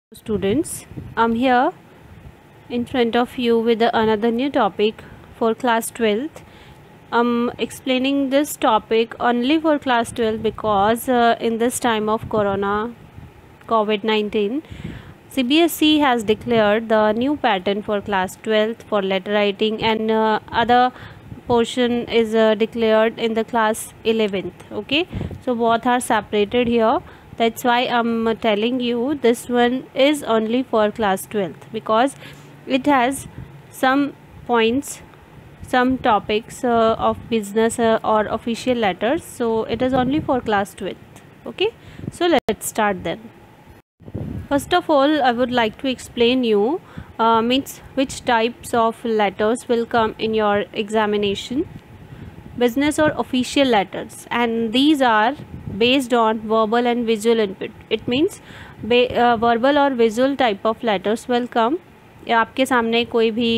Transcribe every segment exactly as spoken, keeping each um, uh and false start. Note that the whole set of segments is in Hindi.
Students, I'm here in front of you with another new topic for class twelfth. I'm explaining this topic only for class twelve because uh, in this time of corona COVID nineteen, C B S E has declared the new pattern for class twelfth for letter writing, and uh, other portion is uh, declared in the class eleventh. Okay, so both are separated here. That's why I'm telling you this one is only for class twelfth, because it has some points, some topics uh, of business uh, or official letters, so it is only for class twelfth. Okay, so let's start then. First of all, I would like to explain you uh, means which types of letters will come in your examination. Business or official letters, and these are based on verbal and visual input. It means uh, verbal और visual type of letters will come. आपके सामने कोई भी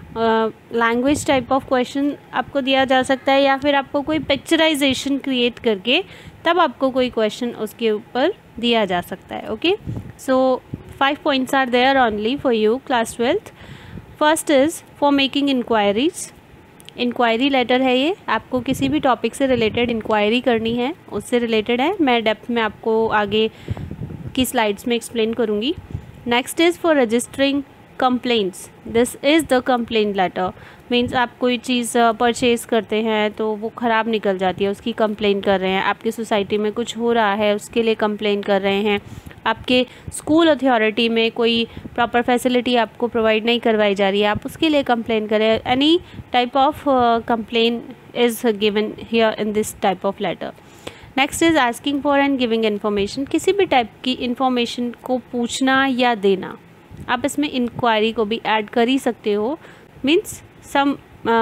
लैंग्वेज टाइप ऑफ क्वेश्चन आपको दिया जा सकता है, या फिर आपको कोई पिक्चराइजेशन क्रिएट करके तब आपको कोई क्वेश्चन उसके ऊपर दिया जा सकता है. Okay, so five points are there only for you class twelfth. First is for making inquiries. Inquiry letter है ये, आपको किसी भी टॉपिक से रिलेटेड इंक्वायरी करनी है, उससे रिलेटेड है. मैं डेप्थ में आपको आगे की स्लाइड्स में एक्सप्लेन करूँगी. Next is for registering complaints. This is the complaint letter. Means आप कोई चीज़ परचेज़ करते हैं तो वो ख़राब निकल जाती है, उसकी कंप्लेंट कर रहे हैं. आपकी सोसाइटी में कुछ हो रहा है, उसके लिए कंप्लेंट कर रहे हैं. आपके स्कूल अथॉरिटी में कोई प्रॉपर फैसिलिटी आपको प्रोवाइड नहीं करवाई जा रही है, आप उसके लिए कंप्लेन करें. Any type of complain is given here in this type of letter. Next is asking for and giving information. किसी भी टाइप की इन्फॉर्मेशन को पूछना या देना, आप इसमें इंक्वायरी को भी ऐड कर ही सकते हो. Means some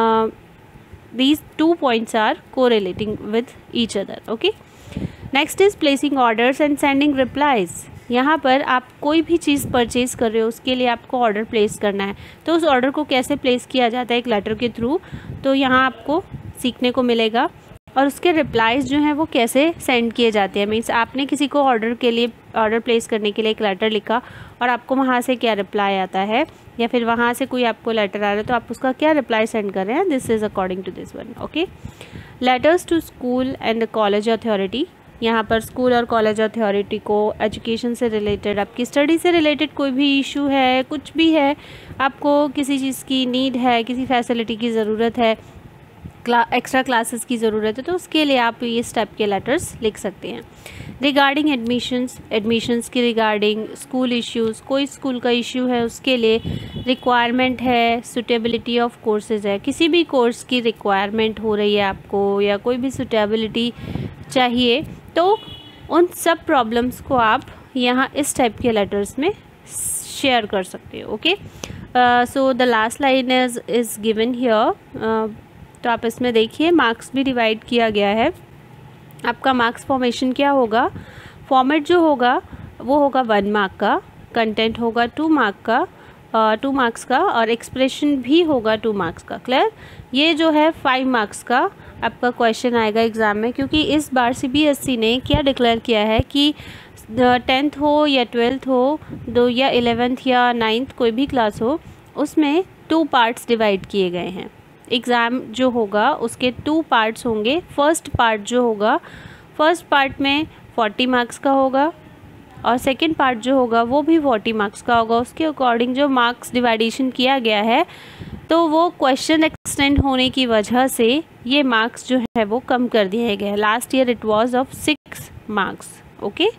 these two points are correlating with each other. Okay, next is placing orders and sending replies. यहाँ पर आप कोई भी चीज़ परचेज़ कर रहे हो, उसके लिए आपको ऑर्डर प्लेस करना है. तो उस ऑर्डर को कैसे प्लेस किया जाता है एक लेटर के थ्रू, तो यहाँ आपको सीखने को मिलेगा. और उसके रिप्लाइज जो हैं वो कैसे सेंड किए जाते हैं. मीन्स आपने किसी को ऑर्डर के लिए ऑर्डर प्लेस करने के लिए एक लेटर लिखा और आपको वहाँ से क्या रिप्लाई आता है, या फिर वहाँ से कोई आपको लेटर आ रहा है तो आप उसका क्या रिप्लाई सेंड कर रहे हैं. This is according to this one. Okay, letters to school and college authority. यहाँ पर स्कूल और कॉलेज अथॉरिटी को एजुकेशन से रिलेटेड, आपकी स्टडी से रिलेटेड कोई भी इशू है, कुछ भी है, आपको किसी चीज़ की नीड है, किसी फैसिलिटी की ज़रूरत है, क्ला एक्स्ट्रा क्लासेस की ज़रूरत है, तो उसके लिए आप इस टाइप के लेटर्स लिख सकते हैं. रिगार्डिंग एडमिशन्स, एडमिशन्स की रिगार्डिंग, स्कूल इश्यूज़, कोई स्कूल का इशू है उसके लिए, रिक्वायरमेंट है, सुटेबिलिटी ऑफ कोर्सेज़ है, किसी भी कोर्स की रिक्वायरमेंट हो रही है आपको, या कोई भी सुटेबिलिटी चाहिए, तो उन सब प्रॉब्लम्स को आप यहाँ इस टाइप के लेटर्स में शेयर कर सकते हो. Okay, so the last line is is given here. तो आप इसमें देखिए मार्क्स भी डिवाइड किया गया है. आपका मार्क्स फॉर्मेशन क्या होगा, फॉर्मेट जो होगा वो होगा वन मार्क का, कंटेंट होगा टू मार्क का, टू मार्क्स का, और एक्सप्रेशन भी होगा टू मार्क्स का. क्लियर, ये जो है फाइव मार्क्स का आपका क्वेश्चन आएगा एग्ज़ाम में, क्योंकि इस बार सी बी एस ई ने क्या डिक्लेयर किया है कि टेंथ हो या ट्वेल्थ हो, दो या इलेवेंथ या नाइन्थ कोई भी क्लास हो, उसमें टू पार्ट्स डिवाइड किए गए हैं. एग्ज़ाम जो होगा उसके टू पार्ट्स होंगे. फर्स्ट पार्ट जो होगा, फर्स्ट पार्ट में फोर्टी मार्क्स का होगा, और सेकंड पार्ट जो होगा वो भी फोर्टी मार्क्स का होगा. उसके अकॉर्डिंग जो मार्क्स डिवाइडेशन किया गया है, तो वो क्वेश्चन एक्सटेंड होने की वजह से ये मार्क्स जो है वो कम कर दिए गए. Last year it was of six marks. Okay,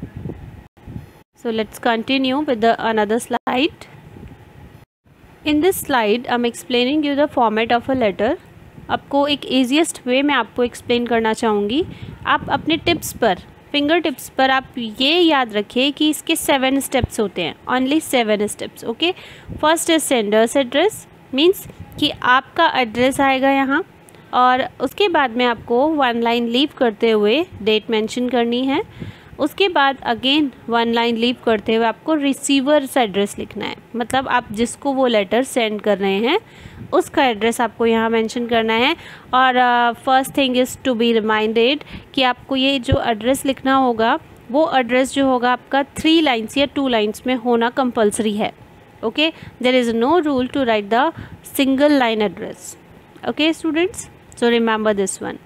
so let's continue with the another slide. In this slide, I'm explaining you the format of a letter. आपको एक easiest way में आपको explain करना चाहूँगी. आप अपने टिप्स पर, फिंगर टिप्स पर आप ये याद रखिए कि इसके सेवन स्टेप्स होते हैं. Only seven steps. Okay, first is sender's address. Means कि आपका एड्रेस आएगा यहाँ, और उसके बाद में आपको वन लाइन लीव करते हुए डेट मेंशन करनी है. उसके बाद अगेन वन लाइन लीव करते हुए आपको रिसीवर्स एड्रेस लिखना है. मतलब आप जिसको वो लेटर सेंड कर रहे हैं उसका एड्रेस आपको यहाँ मेंशन करना है. और first thing is to be reminded कि आपको ये जो एड्रेस लिखना होगा वो एड्रेस जो होगा आपका थ्री लाइन्स या टू लाइन्स में होना कंपल्सरी है. Okay, there is no rule to write the single line address. Okay students, so remember this one.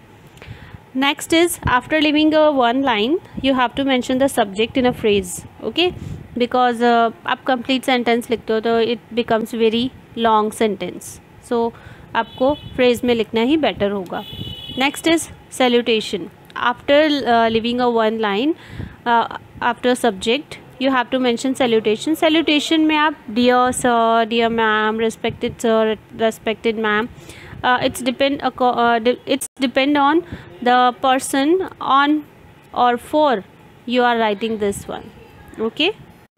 Next is, after leaving a one line, you have to mention the subject in a phrase. Okay, because uh, आप complete sentence लिखते हो तो it becomes very long sentence. So आपको phrase में लिखना ही better होगा. Next is salutation. After uh, leaving a one line, uh, after subject, you have to mention salutation. Salutation में आप dear sir, dear ma'am, respected sir, respected ma'am. Uh, it's depend uh, it's depend on the person on or for you are writing this one. Okay,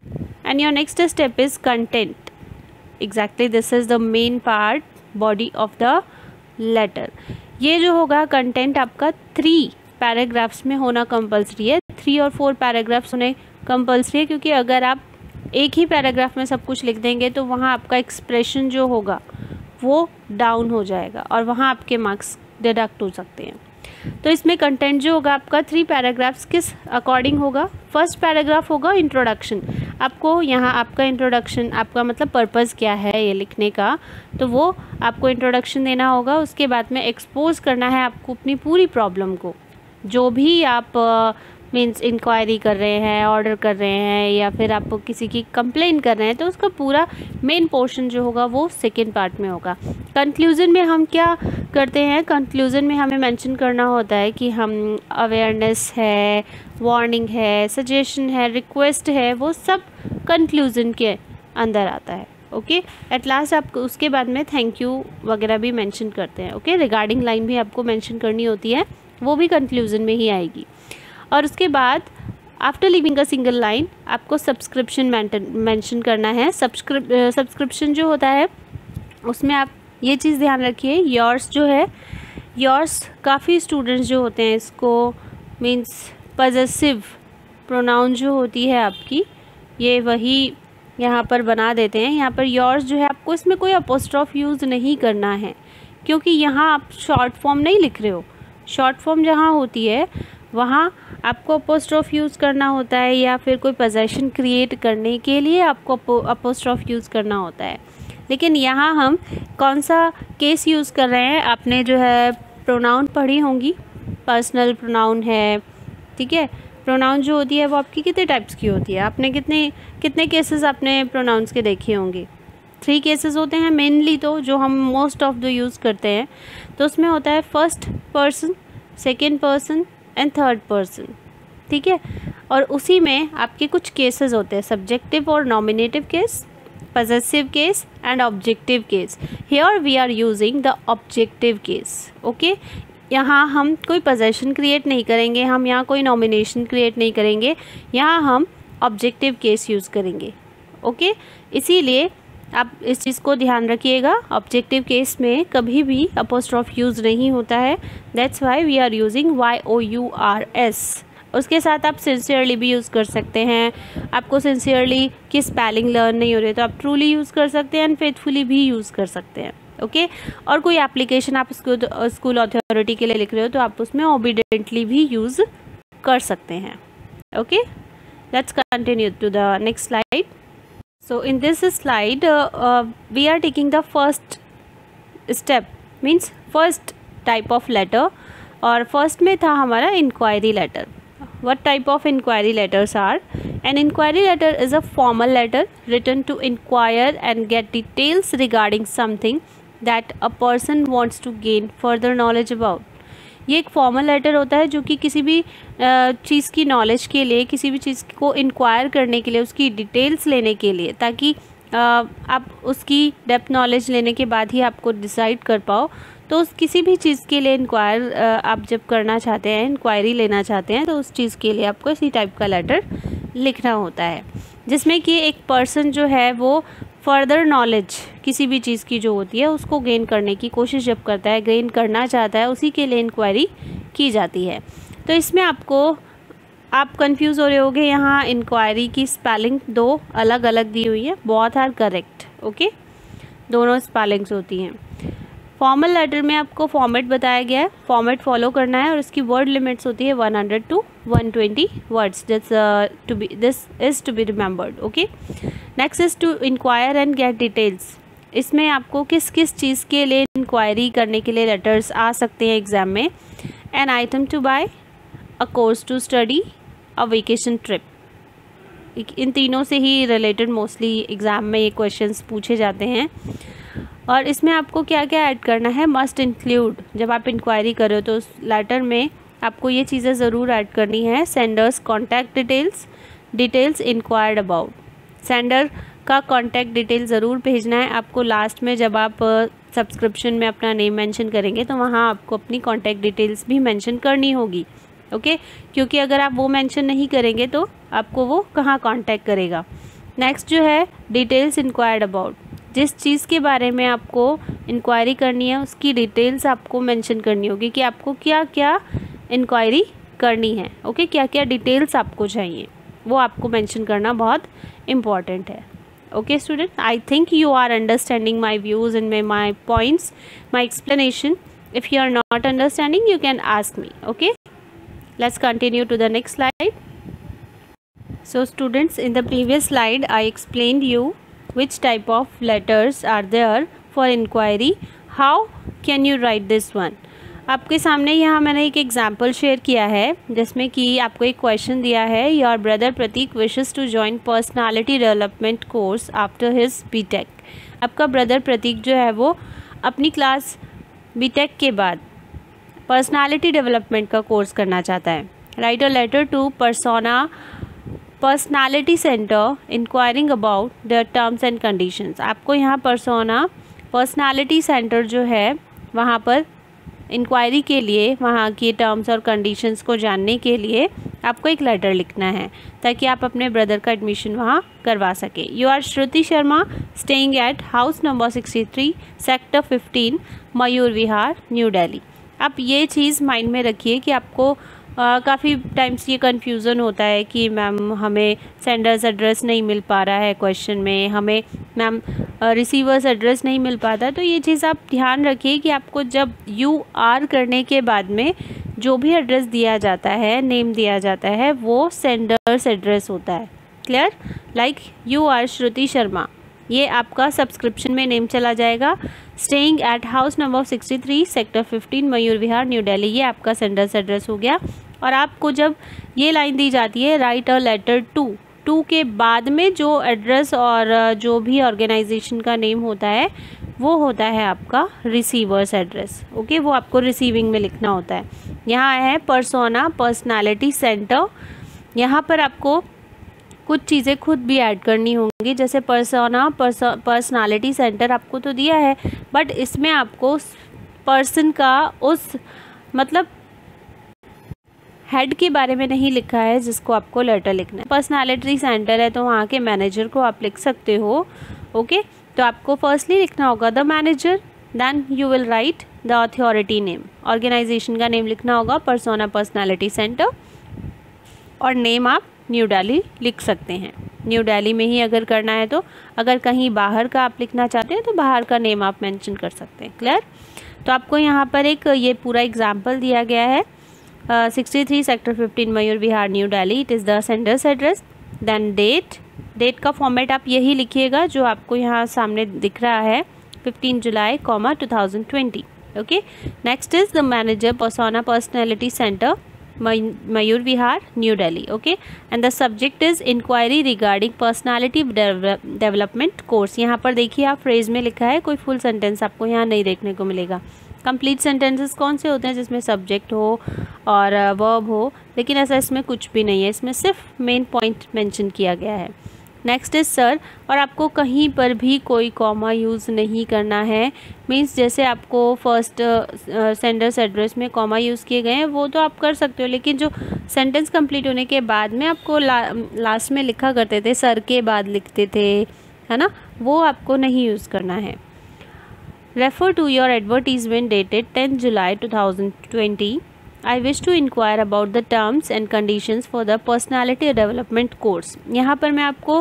and your next step is content. Exactly, this is the main part, body of the letter. ये जो होगा content आपका थ्री पैराग्राफ्स में होना कंपल्सरी है. थ्री और फोर पैराग्राफ्स होने कंपल्सरी है, क्योंकि अगर आप एक ही पैराग्राफ में सब कुछ लिख देंगे तो वहाँ आपका एक्सप्रेशन जो होगा वो डाउन हो जाएगा और वहाँ आपके मार्क्स डिडक्ट हो सकते हैं. तो इसमें कंटेंट जो होगा आपका थ्री पैराग्राफ्स किस अकॉर्डिंग होगा. फर्स्ट पैराग्राफ होगा इंट्रोडक्शन. आपको यहाँ आपका इंट्रोडक्शन, आपका मतलब पर्पज़ क्या है ये लिखने का, तो वो आपको इंट्रोडक्शन देना होगा. उसके बाद में एक्सपोज करना है आपको अपनी पूरी प्रॉब्लम को, जो भी आप मीन्स इंक्वायरी कर रहे हैं, ऑर्डर कर रहे हैं, या फिर आप किसी की कंप्लेन कर रहे हैं, तो उसका पूरा मेन पोर्शन जो होगा वो सेकेंड पार्ट में होगा. कंक्लूज़न में हम क्या करते हैं, कंक्लूज़न में हमें मेंशन करना होता है कि हम अवेयरनेस है, वार्निंग है, सजेशन है, रिक्वेस्ट है, वो सब कंक्लूज़न के अंदर आता है. ओके, एट लास्ट आप उसके बाद में थैंक यू वगैरह भी मेंशन करते हैं. ओके, रिगार्डिंग लाइन भी आपको मेंशन करनी होती है, वो भी कंक्लूज़न में ही आएगी. और उसके बाद after living a single line आपको सब्सक्रिप्शन मेंशन करना है. सब्सक्रिप सब्सक्रिप्शन जो होता है उसमें आप ये चीज़ ध्यान रखिए, योर्स जो है, योर्स काफ़ी स्टूडेंट्स जो होते हैं इसको मींस पॉजेसिव प्रोनाउन जो होती है आपकी, ये वही यहाँ पर बना देते हैं. यहाँ पर योर्स जो है आपको इसमें कोई अपोस्ट्रोफ यूज़ नहीं करना है, क्योंकि यहाँ आप शॉर्ट फॉर्म नहीं लिख रहे हो. शॉर्ट फॉर्म जहाँ होती है वहाँ आपको अपोस्ट्रोफ यूज़ करना होता है, या फिर कोई पोजेशन क्रिएट करने के लिए आपको अपोस्ट्रोफ यूज़ करना होता है. लेकिन यहाँ हम कौन सा केस यूज़ कर रहे हैं, आपने जो है प्रोनाउन पढ़ी होंगी, पर्सनल प्रोनाउन है. ठीक है, प्रोनाउन जो होती है वो आपकी कितने टाइप्स की होती है, आपने कितने कितने केसेस आपने प्रोनाउंस के देखे होंगे. थ्री केसेस होते हैं मेनली, तो जो हम मोस्ट ऑफ द यूज़ करते हैं. तो उसमें होता है first person, second person and third person. ठीक है, और उसी में आपके कुछ केसेस होते हैं, सब्जेक्टिव और nominative case, possessive case and objective case. Here we are using the objective case. Okay, यहाँ हम कोई possession create नहीं करेंगे, हम यहाँ कोई nomination create नहीं करेंगे, यहाँ हम objective case use करेंगे. Okay okay? इसीलिए आप इस चीज़ को ध्यान रखिएगा, ऑब्जेक्टिव केस में कभी भी अपोस्ट्रोफ यूज़ नहीं होता है. That's why we are using Y O U R S. उसके साथ आप सिंसियरली भी यूज़ कर सकते हैं. आपको सिंसियरली की स्पेलिंग लर्न नहीं हो रही तो आप ट्रूली यूज़ कर सकते हैं, एंड फेथफुली भी यूज़ कर सकते हैं. Okay okay? और कोई एप्लीकेशन आप स्कूल अथॉरिटी के लिए लिख रहे हो तो आप उसमें ओबीडियंटली भी यूज़ कर सकते हैं. Okay, let's continue to the next slide. So in this slide uh, uh, we are taking the first step, means first type of letter, और first में था हमारा inquiry letter. What type of inquiry letters are? An inquiry letter is a formal letter written to inquire and get details regarding something that a person wants to gain further knowledge about. ये एक फॉर्मल लेटर होता है जो कि किसी भी चीज़ की नॉलेज के लिए, किसी भी चीज़ को इंक्वायर करने के लिए, उसकी डिटेल्स लेने के लिए, ताकि आप उसकी डेप्थ नॉलेज लेने के बाद ही आपको डिसाइड कर पाओ. तो उस किसी भी चीज़ के लिए इंक्वायर आप जब करना चाहते हैं, इंक्वायरी लेना चाहते हैं, तो उस चीज़ के लिए आपको इसी टाइप का लेटर लिखना होता है, जिसमें कि एक पर्सन जो है वो फर्दर नॉलेज किसी भी चीज़ की जो होती है उसको गेन करने की कोशिश जब करता है, गेन करना चाहता है, उसी के लिए इंक्वायरी की जाती है. तो इसमें आपको आप कंफ्यूज हो रहे होगे, यहाँ इंक्वायरी की स्पेलिंग दो अलग अलग दी हुई है, बोथ आर करेक्ट. ओके, दोनों स्पेलिंग्स होती हैं. फॉर्मल लेटर में आपको फॉर्मेट बताया गया है, फॉर्मेट फॉलो करना है और उसकी वर्ड लिमिट्स होती है one hundred to one twenty words. This to be this is to be remembered. Okay. Next is to inquire and get details. इसमें आपको किस किस चीज़ के लिए इंक्वायरी करने के लिए लेटर्स आ सकते हैं एग्ज़ाम में. An item to buy, a course to study, a vacation trip. इन तीनों से ही रिलेटेड मोस्टली एग्ज़ाम में ये क्वेश्चंस पूछे जाते हैं. और इसमें आपको क्या क्या ऐड करना है, मस्ट इंक्लूड. जब आप इंक्वायरी करो तो उस लेटर में आपको ये चीज़ें ज़रूर ऐड करनी है. Sender's contact details, details inquired about. Sender का कॉन्टैक्ट डिटेल ज़रूर भेजना है आपको. लास्ट में जब आप सब्सक्रिप्शन में अपना नेम मेंशन करेंगे तो वहाँ आपको अपनी कॉन्टैक्ट डिटेल्स भी मेंशन करनी होगी. Okay okay? क्योंकि अगर आप वो मेंशन नहीं करेंगे तो आपको वो कहाँ कॉन्टैक्ट करेगा. नेक्स्ट जो है डिटेल्स इंक्वायर्ड अबाउट. जिस चीज़ के बारे में आपको इंक्वायरी करनी है उसकी डिटेल्स आपको मेंशन करनी होगी कि आपको क्या क्या इंक्वायरी करनी है. Okay okay? क्या क्या डिटेल्स आपको चाहिए वो आपको मेंशन करना बहुत इम्पॉर्टेंट है. Okay student, I think you are understanding my views and my points, my explanation. If you are not understanding, you can ask me. Okay, let's continue to the next slide. So students, in the previous slide I explained you which type of letters are there for inquiry. How can you write this one? आपके सामने यहाँ मैंने एक एग्जाम्पल शेयर किया है जिसमें कि आपको एक क्वेश्चन दिया है. Your brother Prateek wishes to join personality development course after his BTech. आपका ब्रदर प्रतीक जो है वो अपनी क्लास बीटेक के बाद पर्सनालिटी डेवलपमेंट का कोर्स करना चाहता है. Write a letter to persona personality centre inquiring about the terms and conditions. आपको यहाँ पर्सोना पर्सनालिटी सेंटर जो है वहाँ पर इंक्वायरी के लिए, वहाँ के टर्म्स और कंडीशंस को जानने के लिए आपको एक लेटर लिखना है ताकि आप अपने ब्रदर का एडमिशन वहाँ करवा सके. You are Shruti Sharma staying at house number sixty three sector fifteen Mayur Vihar New Delhi. आप ये चीज़ माइंड में रखिए कि आपको काफ़ी टाइम्स ये कन्फ्यूज़न होता है कि मैम हमें सेंडर्स एड्रेस नहीं मिल पा रहा है क्वेश्चन में, हमें मैम रिसीवर्स एड्रेस नहीं मिल पाता. तो ये चीज़ आप ध्यान रखिए कि आपको जब यू आर करने के बाद में जो भी एड्रेस दिया जाता है, नेम दिया जाता है, वो सेंडर्स एड्रेस होता है. Clear? Like you are Shruti Sharma, ये आपका सब्सक्रिप्शन में नेम चला जाएगा. Staying at house number sixty three sector fifteen Mayur Vihar New Delhi, ये आपका सेंडर्स एड्रेस हो गया. और आपको जब ये लाइन दी जाती है write a letter to, to के बाद में जो एड्रेस और जो भी ऑर्गेनाइजेशन का नेम होता है वो होता है आपका रिसीवर्स एड्रेस. ओके, वो आपको रिसीविंग में लिखना होता है. यहाँ है पर्सोना पर्सनालिटी सेंटर. यहाँ पर आपको कुछ चीज़ें खुद भी ऐड करनी होंगी. जैसे पर्सोना पर्सनालिटी सेंटर आपको तो दिया है, बट इसमें आपको पर्सन का उस मतलब हेड के बारे में नहीं लिखा है जिसको आपको लेटर लिखना है. पर्सनालिटी सेंटर है तो वहाँ के मैनेजर को आप लिख सकते हो. ओके, तो आपको फर्स्टली लिखना होगा the manager, then you will write the authority name. Organisation का नेम लिखना होगा पर्सोना पर्सनालिटी सेंटर, और नेम आप न्यू दिल्ली लिख सकते हैं. न्यू दिल्ली में ही अगर करना है तो, अगर कहीं बाहर का आप लिखना चाहते हैं तो बाहर का नेम आप मेंशन कर सकते हैं. क्लियर? तो आपको यहाँ पर एक ये पूरा एग्जाम्पल दिया गया है. Sixty three sector fifteen Mayur Vihar New Delhi, it is the sender's address. Then date, date का फॉर्मेट आप यही लिखिएगा जो आपको यहाँ सामने दिख रहा है, fifteen July comma two thousand twenty. Okay, next is the manager persona personality centre Mayur Vihar New Delhi. Okay, and the subject is inquiry regarding personality development course. यहाँ पर देखिए आप फ्रेज में लिखा है, कोई फुल सेंटेंस आपको यहाँ नहीं देखने को मिलेगा. कंप्लीट सेंटेंसेस कौन से होते हैं जिसमें सब्जेक्ट हो और वर्ब हो, लेकिन ऐसा इसमें कुछ भी नहीं है. इसमें सिर्फ मेन पॉइंट मेंशन किया गया है. नेक्स्ट इज सर, और आपको कहीं पर भी कोई कॉमा यूज़ नहीं करना है. मींस जैसे आपको फर्स्ट सेंडर्स एड्रेस में कॉमा यूज़ किए गए हैं वो तो आप कर सकते हो, लेकिन जो सेंटेंस कंप्लीट होने के बाद में आपको ला, लास्ट में लिखा करते थे, सर के बाद लिखते थे, है ना, वो आपको नहीं यूज़ करना है. Refer to your advertisement dated tenth July two thousand twenty. I wish to inquire about the terms and conditions for the personality development course. यहाँ पर मैं आपको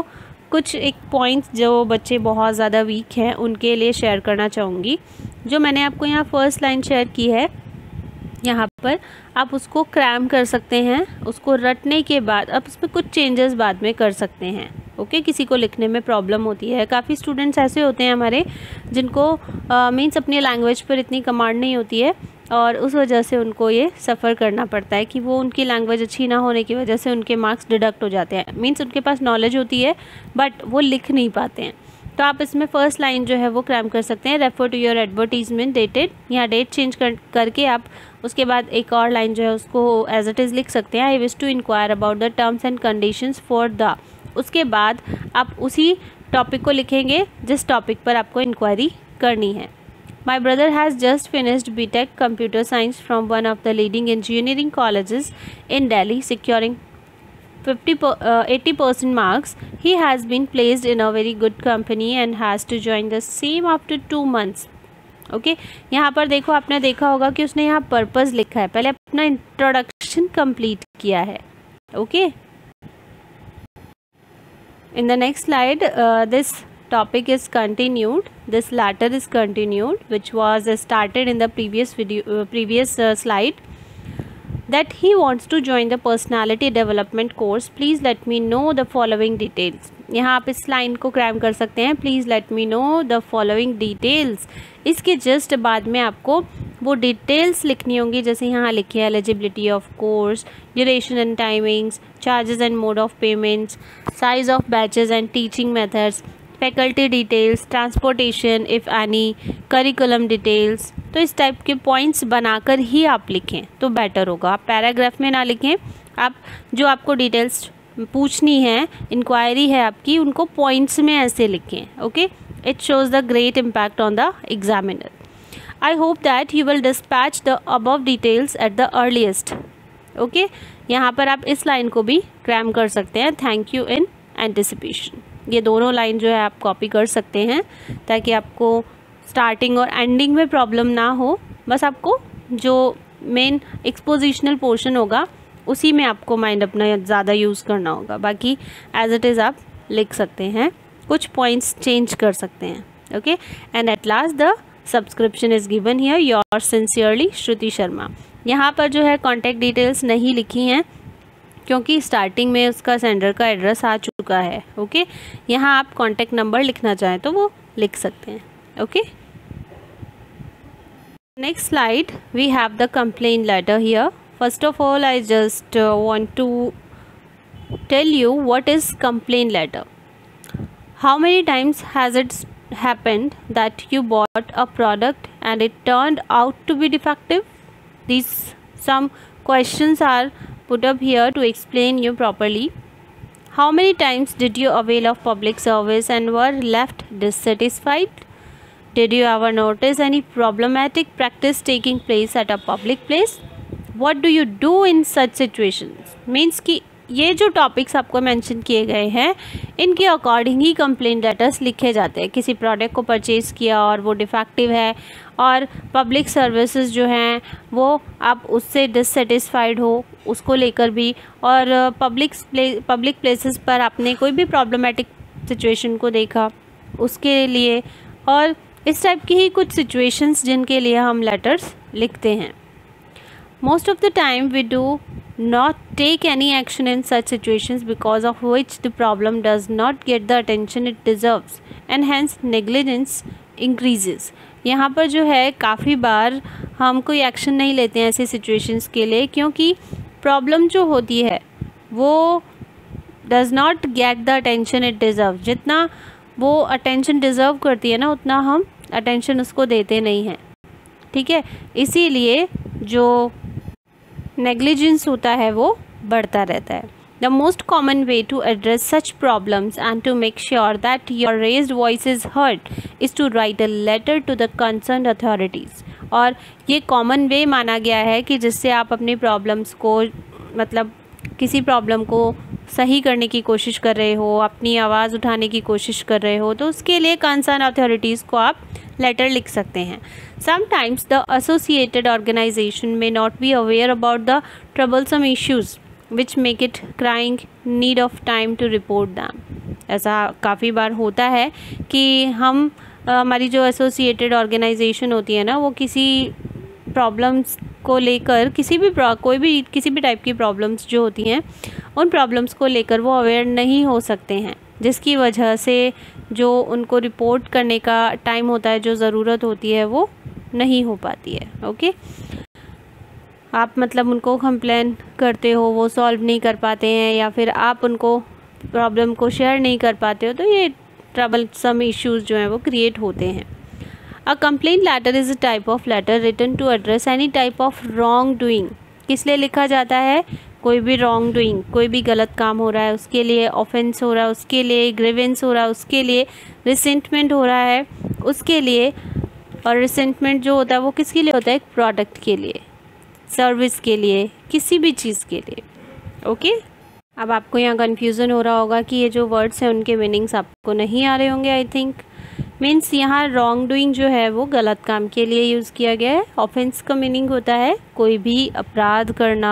कुछ एक पॉइंट्स जो बच्चे बहुत ज़्यादा वीक हैं उनके लिए शेयर करना चाहूँगी। जो मैंने आपको यहाँ फर्स्ट लाइन शेयर की है, यहाँ पर आप उसको क्रैम कर सकते हैं, उसको रटने के बाद आप उसमें कुछ चेंजेस बाद में कर सकते हैं। ओके, किसी को लिखने में प्रॉब्लम होती है, काफ़ी स्टूडेंट्स ऐसे होते हैं हमारे जिनको मीन्स अपनी लैंग्वेज पर इतनी कमांड नहीं होती है और उस वजह से उनको ये सफ़र करना पड़ता है कि वो उनकी लैंग्वेज अच्छी ना होने की वजह से उनके मार्क्स डिडक्ट हो जाते हैं। मीन्स उनके पास नॉलेज होती है बट वो लिख नहीं पाते हैं। तो आप इसमें फर्स्ट लाइन जो है वो क्रैम कर सकते हैं, refer to your advertisement dated, यहाँ डेट चेंज कर करके आप उसके बाद एक और लाइन जो है उसको एज इट इज़ लिख सकते हैं, I wish to inquire about the terms and conditions for the. उसके बाद आप उसी टॉपिक को लिखेंगे जिस टॉपिक पर आपको इंक्वायरी करनी है। My brother has just finished B Tech computer science from one of the leading engineering colleges in Delhi, securing fifty uh, eighty percent marks. He has been placed in a very good company and has to join the same after two months. Okay okay? यहाँ पर देखो, आपने देखा होगा कि उसने यहाँ पर्पस लिखा है, पहले अपना इंट्रोडक्शन कंप्लीट किया है। Okay, in the next slide this topic is continued, this latter is continued which was uh, started in the previous video uh, previous uh, slide, that he wants to join the personality development course. Please let me know the following details. यहाँ आप इस लाइन को क्रैम कर सकते हैं, please let me know the following details. इसके जस्ट बाद में आपको वो डिटेल्स लिखनी होंगी, जैसे यहाँ लिखी है eligibility of course, duration and timings, charges and mode of payments, size of batches and teaching methods, faculty details, transportation if any, curriculum details. तो इस टाइप के पॉइंट्स बनाकर ही आप लिखें तो बेटर होगा। आप पैराग्राफ में ना लिखें, आप जो आपको डिटेल्स पूछनी है, इंक्वायरी है आपकी, उनको पॉइंट्स में ऐसे लिखें। Okay, it shows the great impact on the examiner. I hope that you will dispatch the above details at the earliest. Okay, यहाँ पर आप इस लाइन को भी क्रैम कर सकते हैं, थैंक यू इन एंटिसिपेशन। ये दोनों लाइन जो है आप कॉपी कर सकते हैं ताकि आपको स्टार्टिंग और एंडिंग में प्रॉब्लम ना हो। बस आपको जो मेन एक्सपोजिशनल पोर्शन होगा उसी में आपको माइंड अपना ज़्यादा यूज़ करना होगा, बाकी एज इट इज़ आप लिख सकते हैं, कुछ पॉइंट्स चेंज कर सकते हैं। Okay, and at last the subscription is given here, your sincerely Shruti Sharma. यहाँ पर जो है कॉन्टैक्ट डिटेल्स नहीं लिखी हैं क्योंकि स्टार्टिंग में उसका सेंडर का एड्रेस आ चुका है। ओके, यहाँ आप कॉन्टैक्ट नंबर लिखना चाहें तो वो लिख सकते हैं। Okay, next slide we have the complaint letter here. First of all I just want to tell you what is complaint letter. How many times has it happened that you bought a product and it turned out to be defective? These some questions are put up here to explain you properly. How many times did you avail of public service and were left dissatisfied? Did you ever notice any problematic practice taking place at a public place? What do you do in such situations? Means कि ये जो टॉपिक्स आपको मेंशन किए गए हैं इनके अकॉर्डिंग ही कंप्लेंट लेटर्स लिखे जाते हैं। किसी प्रोडक्ट को परचेज़ किया और वो डिफेक्टिव है और पब्लिक सर्विसेज जो हैं वो आप उससे डिससेटिस्फाइड हो उसको लेकर भी, और पब्लिक प्ले पब्लिक प्लेसेस पर आपने कोई भी प्रॉब्लमेटिक सिचुएशन को देखा उसके लिए, और इस टाइप की ही कुछ सिचुएशंस जिनके लिए हम लेटर्स लिखते हैं। Most of the time we do not take any action in such situations because of which the problem does not get the attention it deserves and hence negligence increases. यहाँ पर जो है काफ़ी बार हम कोई एक्शन नहीं लेते हैं ऐसी सिचुएशंस के लिए क्योंकि प्रॉब्लम जो होती है वो does not get the attention it deserves. जितना वो अटेंशन डिज़र्व करती है ना उतना हम अटेंशन उसको देते नहीं हैं। ठीक है, इसीलिए जो नेग्लिजेंस होता है वो बढ़ता रहता है। The most common way to address such problems and to make sure that your raised voice is heard is to write a letter to the concerned authorities. और ये कॉमन वे माना गया है कि जिससे आप अपनी प्रॉब्लम्स को, मतलब किसी प्रॉब्लम को सही करने की कोशिश कर रहे हो, अपनी आवाज़ उठाने की कोशिश कर रहे हो, तो उसके लिए कंसर्न अथॉरिटीज़ को आप लेटर लिख सकते हैं। Sometimes the associated organisation may not be aware about the troublesome issues which make it crying need of time to report them. ऐसा काफ़ी बार होता है कि हम हमारी जो एसोसिएटेड ऑर्गेनाइजेशन होती है ना, वो किसी प्रॉब्लम्स को लेकर किसी भी कोई भी किसी भी टाइप की प्रॉब्लम्स जो होती हैं, उन प्रॉब्लम्स को लेकर वो अवेयर नहीं हो सकते हैं, जिसकी वजह से जो उनको रिपोर्ट करने का टाइम होता है, जो ज़रूरत होती है, वो नहीं हो पाती है। ओके, आप मतलब उनको कंप्लेन करते हो, वो सॉल्व नहीं कर पाते हैं, या फिर आप उनको प्रॉब्लम को शेयर नहीं कर पाते हो, तो ये ट्रबल सम इश्यूज़ जो हैं वो क्रिएट होते हैं। A complaint letter is a type of letter written to address any type of wrong doing. किस लिए लिखा जाता है? कोई भी रॉन्ग डूइंग, कोई भी गलत काम हो रहा है उसके लिए, ऑफेंस हो रहा है उसके लिए, ग्रीवेंस हो रहा है उसके लिए, रिसेंटमेंट हो रहा है उसके लिए। और रिसेंटमेंट जो होता है वो किसके लिए होता है? एक प्रोडक्ट के लिए, सर्विस के लिए, किसी भी चीज़ के लिए। ओके, अब आपको यहाँ कन्फ्यूज़न हो रहा होगा कि ये जो वर्ड्स हैं उनके मीनिंग्स आपको नहीं आ रहे होंगे। आई थिंक मीन्स यहाँ रॉन्ग डूइंग जो है वो गलत काम के लिए यूज़ किया गया है। ऑफेंस का मीनिंग होता है कोई भी अपराध करना,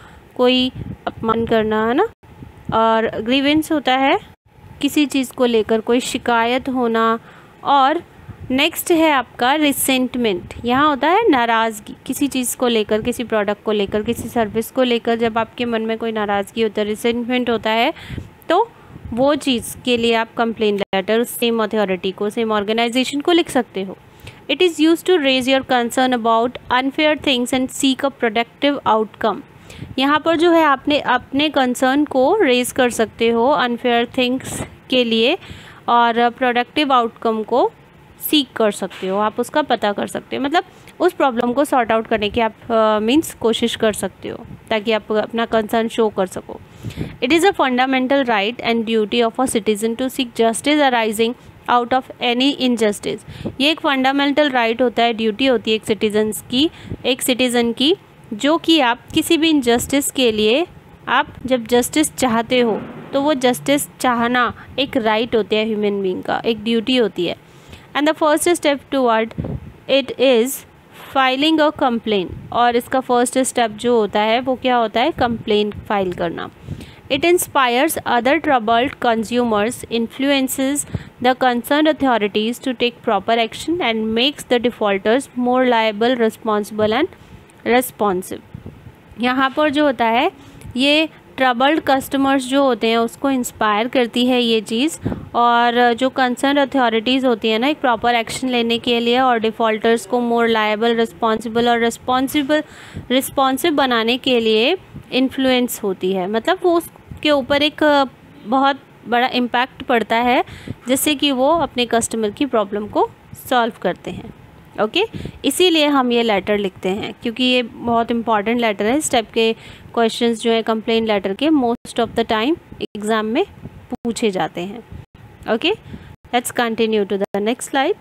कोई अपमान करना, है ना। और ग्रीवेंस होता है किसी चीज़ को लेकर कोई शिकायत होना। और नेक्स्ट है आपका रिसेंटमेंट। यहाँ होता है नाराज़गी, किसी चीज़ को लेकर, किसी प्रोडक्ट को लेकर, किसी सर्विस को लेकर जब आपके मन में कोई नाराज़गी होता है, रिसेंटमेंट होता है, तो वो चीज़ के लिए आप कंप्लेंट लेटर सेम अथॉरिटी को, सेम ऑर्गेनाइजेशन को लिख सकते हो। It is use to raise your concern about unfair things and seek a productive outcome. यहाँ पर जो है आपने अपने कंसर्न को रेज कर सकते हो अनफेयर थिंग्स के लिए, और प्रोडक्टिव आउटकम को सीख कर सकते हो, आप उसका पता कर सकते हो, मतलब उस प्रॉब्लम को सॉर्ट आउट करने की आप मीन्स uh, कोशिश कर सकते हो, ताकि आप अपना कंसर्न शो कर सको। It is a fundamental right and duty of a citizen to seek justice arising out of any injustice. ये एक फंडामेंटल राइट होता है, ड्यूटी होती है एक सिटीजन्स की, एक सिटीज़न की, जो कि आप किसी भी इनजस्टिस के लिए आप जब जस्टिस चाहते हो, तो वो जस्टिस चाहना एक राइट होता है ह्यूमन बीइंग का, एक ड्यूटी होती है। And the first step toward it is filing a complain. और इसका फर्स्ट स्टेप जो होता है वो क्या होता है? कंप्लेन फाइल करना। It inspires other troubled consumers, influences the concern authorities to take proper action and makes the defaulters more liable, responsible and responsive. यहाँ पर जो होता है ये ट्रबल्ड कस्टमर्स जो होते हैं उसको इंस्पायर करती है ये चीज़, और जो कंसर्न अथॉरिटीज़ होती है ना, एक प्रॉपर एक्शन लेने के लिए, और डिफ़ॉल्टर्स को मोर लायबल, रिस्पॉन्सिबल और रिस्पॉन्सिबल रिस्पॉन्सिव बनाने के लिए इन्फ्लुएंस होती है। मतलब वो उसके ऊपर एक बहुत बड़ा इम्पैक्ट पड़ता है, जिससे कि वो अपने कस्टमर की प्रॉब्लम को सॉल्व करते हैं। Okay okay? इसीलिए हम ये लेटर लिखते हैं, क्योंकि ये बहुत इंपॉर्टेंट लेटर है। इस टाइप के क्वेश्चंस जो है कंप्लेंट लेटर के most of the time exam में पूछे जाते हैं। Okay, let's continue to the next slide.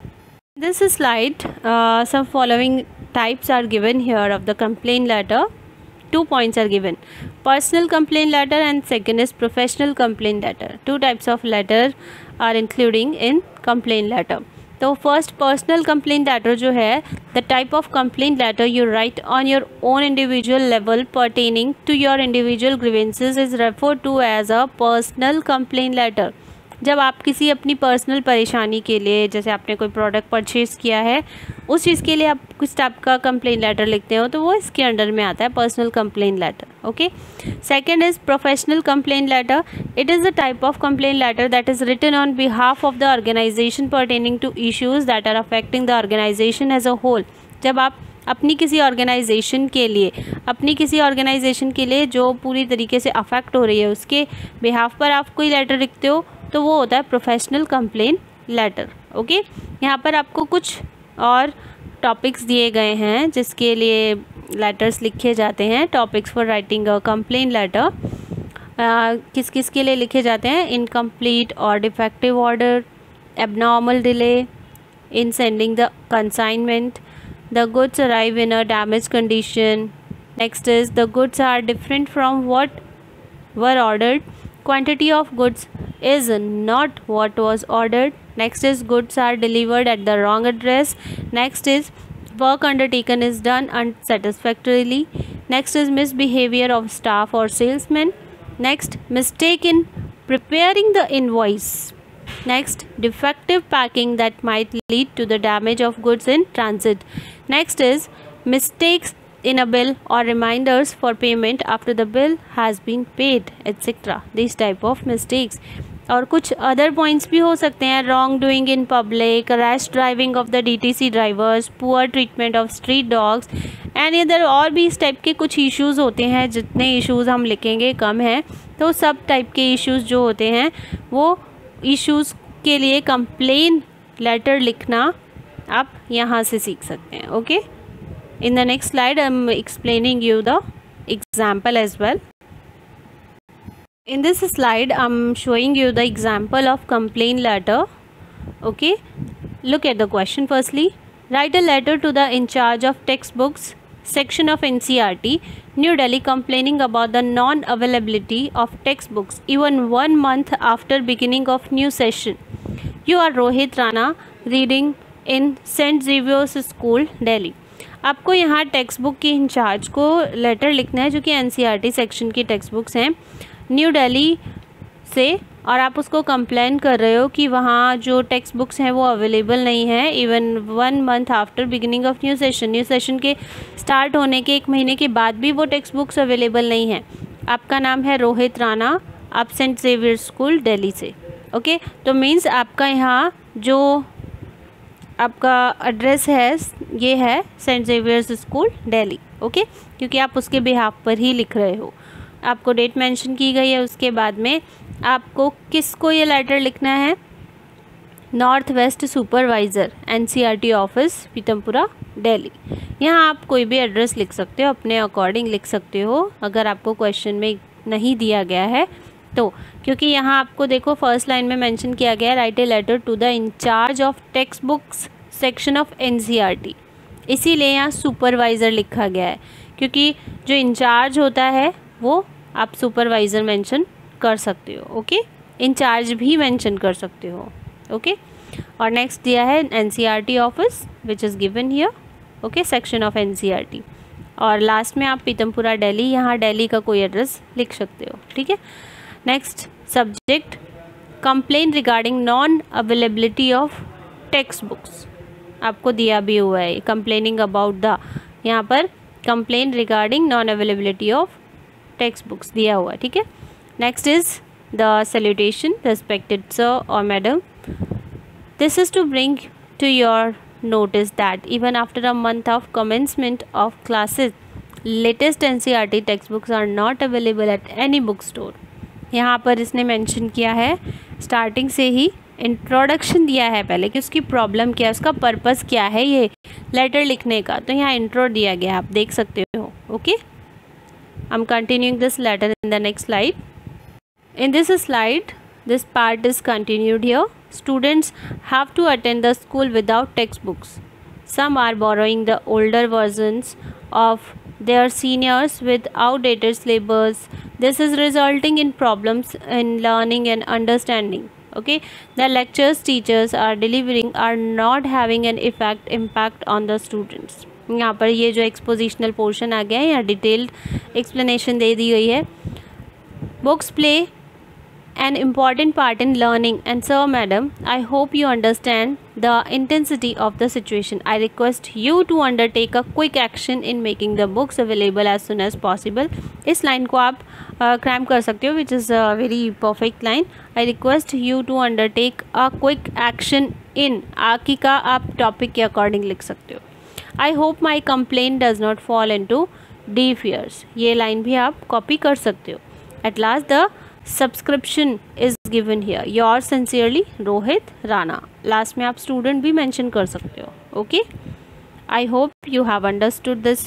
This slide some following types are given here of the complaint letter. Two points are given: personal complaint letter and second is professional complaint letter. Two types of letter are including in complaint letter. तो फर्स्ट पर्सनल कंप्लेंट लेटर जो है, the type of complaint letter you write on your own individual level pertaining to your individual grievances is refer to as a personal complaint letter. जब आप किसी अपनी पर्सनल परेशानी के लिए, जैसे आपने कोई प्रोडक्ट परचेज़ किया है, उस चीज़ के लिए आप किस टाइप का कंप्लेंट लेटर लिखते हो, तो वो इसके अंडर में आता है personal complaint letter. Okay, second is professional complaint letter. It is the type of complaint letter that is written on behalf of the organisation pertaining to issues that are affecting the organisation as a whole. जब आप अपनी किसी ऑर्गेनाइजेशन के लिए अपनी किसी ऑर्गेनाइजेशन के लिए जो पूरी तरीके से अफेक्ट हो रही है, उसके बिहाफ पर आप कोई लेटर लिखते हो, तो वो होता है प्रोफेशनल कंप्लेंट लेटर. ओके, यहाँ पर आपको कुछ और टॉपिक्स दिए गए हैं जिसके लिए लेटर्स लिखे जाते हैं. Topics for writing a complaint letter किस किस के लिए लिखे जाते हैं? इनकम्प्लीट और defective order, abnormal delay in sending the consignment, the goods arrive in a damaged condition. Next is the goods are different from what were ordered. Quantity of goods is not what was ordered. Next is goods are delivered at the wrong address. Next is work undertaken is done unsatisfactorily. Next is misbehavior of staff or salesman. Next, mistake in preparing the invoice. Next, defective packing that might lead to the damage of goods in transit. Next is mistakes in a bill or reminders for payment after the bill has been paid, et cetera. These type of mistakes. और कुछ अदर पॉइंट्स भी हो सकते हैं, wrong doing in public, rash driving of the DTC drivers, poor treatment of street dogs and इधर और भी इस टाइप के कुछ इश्यूज होते हैं. जितने इश्यूज हम लिखेंगे कम हैं, तो सब टाइप के इश्यूज जो होते हैं वो इश्यूज के लिए कंप्लेन लेटर लिखना आप यहाँ से सीख सकते हैं. Okay, in the next slide I am explaining you the example as well. In this slide, I'm showing you the example of complaint letter. Okay, look at the question firstly. Write a letter to the in charge of textbooks section of N C R T, New Delhi, complaining about the non-availability of textbooks even one month after beginning of new session. You are Rohit Rana, reading in Saint Xavier's School, Delhi. आपको यहाँ टेक्स्ट बुक के इंचार्ज को लेटर लिखना है, जो कि N C R T section की टेक्स्ट बुक्स हैं न्यू दिल्ली से, और आप उसको कंप्लेन कर रहे हो कि वहाँ जो टेक्स्ट बुक्स हैं वो अवेलेबल नहीं है even one month after beginning of new session. New session के स्टार्ट होने के एक महीने के बाद भी वो टेक्स्ट बुक्स अवेलेबल नहीं हैं. आपका नाम है रोहित राणा, आप सेंट जेवियर स्कूल दिल्ली से. ओके, तो मीन्स आपका यहाँ जो आपका एड्रेस है ये है saint Xavier's school Delhi. Okay, क्योंकि आप उसके बिहाफ पर ही लिख रहे हो. आपको डेट मेंशन की गई है. उसके बाद में आपको किसको ये लेटर लिखना है? North west supervisor NCERT office Pitampura Delhi. यहाँ आप कोई भी एड्रेस लिख सकते हो, अपने अकॉर्डिंग लिख सकते हो अगर आपको क्वेश्चन में नहीं दिया गया है तो, क्योंकि यहाँ आपको देखो फर्स्ट लाइन में मेंशन किया गया है write a letter to the incharge of text books section of NCERT. इसीलिए यहाँ सुपरवाइज़र लिखा गया है, क्योंकि जो इंचार्ज होता है वो आप सुपरवाइज़र मेंशन कर सकते हो. ओके, इंचार्ज भी मेंशन कर सकते हो. ओके, और नेक्स्ट दिया है NCERT office which is given here. Okay, section of NCERT, और लास्ट में आप पीतमपुरा दिल्ली, यहाँ दिल्ली का कोई एड्रेस लिख सकते हो. ठीक है. Next subject complain regarding non availability of text books आपको दिया भी हुआ है. कंप्लेनिंग अबाउट द, यहाँ पर complain regarding non availability of text books दिया हुआ है. ठीक है. Next is the salutation, respected sir और madam, this is to bring to your notice that even after a month of commencement of classes, latest N C E R T textbooks are not available at any bookstore. यहाँ पर इसने मेंशन किया है स्टार्टिंग से ही, इंट्रोडक्शन दिया है पहले कि उसकी प्रॉब्लम क्या है, उसका पर्पस क्या है ये लेटर लिखने का. तो यहाँ इंट्रो दिया गया, आप देख सकते हो. Okay, I am continuing this letter in the next slide. In this slide this part is continued here. Students have to attend the school without textbooks. Some are borrowing the older versions of their seniors with outdated syllabus. This is resulting in problems in learning and understanding. Okay, the lectures teachers are delivering are not having an effect impact on the students. यहाँ पर ये जो expositional portion आ गया है, यहाँ detailed explanation दे दी गई है. Books play an important part in learning, and sir madam, I hope you understand the intensity of the situation. I request you to undertake a quick action in making the books available as soon as possible. इस लाइन को आप क्रैम कर सकते हो, which is a very perfect line. I request you to undertake a quick action in, आकी का आप टॉपिक के अकॉर्डिंग लिख सकते हो. I hope my complaint does not fall into deaf ears. ये लाइन भी आप कॉपी कर सकते हो. At last the subscription is given here. Your sincerely Rohit Rana. Last में आप स्टूडेंट भी मेंशन कर सकते हो. Okay, I hope you have understood this.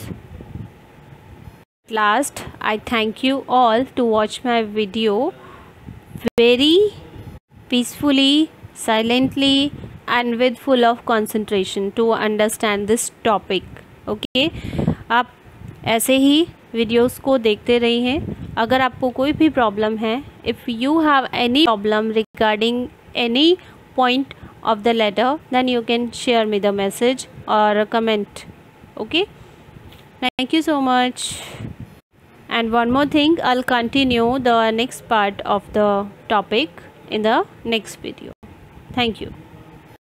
Last, I thank you all to watch my video very peacefully, silently and with full of concentration to understand this topic. Okay, आप ऐसे ही वीडियोस को देखते रहिए. अगर आपको कोई भी प्रॉब्लम है, if you have any problem regarding any point of the letter, then you can share me the message और comment Okay, thank you so much. And one more thing, I'll continue the next part of the topic in the next video. Thank you.